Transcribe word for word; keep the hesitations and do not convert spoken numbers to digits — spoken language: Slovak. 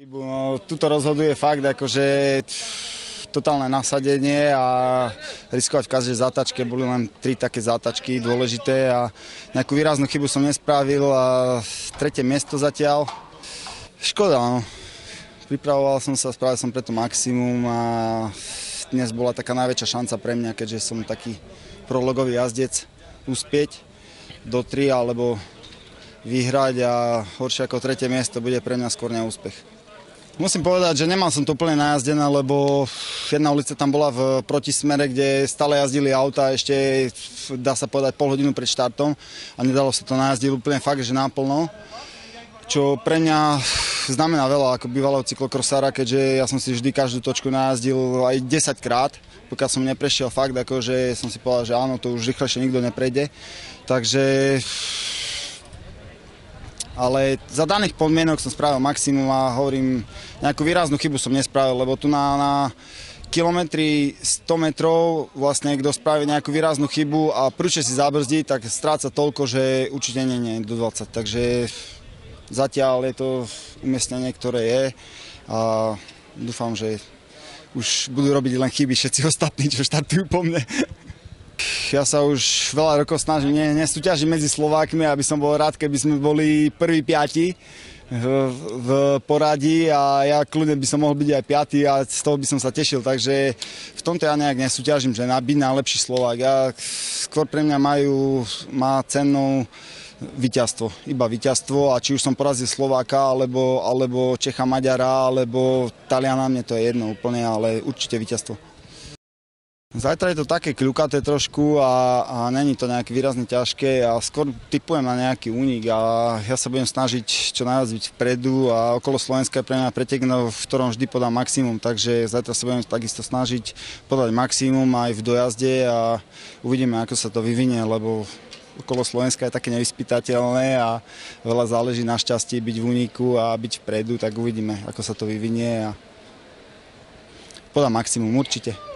No, tuto rozhoduje fakt, akože totálne nasadenie a riskovať v každej zátačke. Boli len tri také zátačky dôležité a nejakú výraznú chybu som nespravil a tretie miesto zatiaľ. Škoda, no. Pripravoval som sa, spravil som preto maximum a dnes bola taká najväčšia šanca pre mňa, keďže som taký prologový jazdec, uspieť do tri alebo vyhrať a horšie ako tretie miesto bude pre mňa skôr neúspech. Musím povedať, že nemal som to úplne najazdené, lebo jedna ulica tam bola v protismere, kde stále jazdili auta ešte, dá sa povedať, pol hodinu pred štartom a nedalo sa to najazdiť úplne fakt, že náplno. Čo pre mňa znamená veľa ako bývalého cyklokrosára, keďže ja som si vždy každú točku najazdil aj desaťkrát, pokiaľ som neprešiel fakt, akože som si povedal, že áno, to už rýchlejšie nikto neprejde. Takže ale za daných podmienok som spravil maximum a hovorím, nejakú výraznú chybu som nespravil, lebo tu na, na kilometri sto metrov vlastne kto spraví nejakú výraznú chybu a prúče si zabrzdí, tak stráca toľko, že určite nie je do dvadsať. Takže zatiaľ je to umiestnenie, ktoré je a dúfam, že už budú robiť len chyby všetci ostatní, čo štartujú po mne. Ja sa už veľa rokov snažím nesúťažiť medzi Slovákmi, aby som bol rád, keby sme boli prví piati v, v poradí a ja kľudne by som mohol byť aj piaty a z toho by som sa tešil. Takže v tomto ja nejak nesúťažím, že byť najlepší Slovák. Ja, skôr pre mňa majú, má cenu víťazstvo, iba víťazstvo a či už som porazil Slováka, alebo, alebo Čecha, Maďara, alebo Taliana, mne to je jedno úplne, ale určite víťazstvo. Zajtra je to také kľukaté trošku a, a není to nejaké výrazne ťažké a skôr tipujem na nejaký únik a ja sa budem snažiť čo najviac byť vpredu a okolo Slovenska je pre mňa pretek, v ktorom vždy podám maximum, takže zajtra sa budem takisto snažiť podať maximum aj v dojazde a uvidíme, ako sa to vyvinie, lebo okolo Slovenska je také nevyspytateľné a veľa záleží na šťastí byť v úniku a byť vpredu, tak uvidíme, ako sa to vyvinie a podám maximum určite.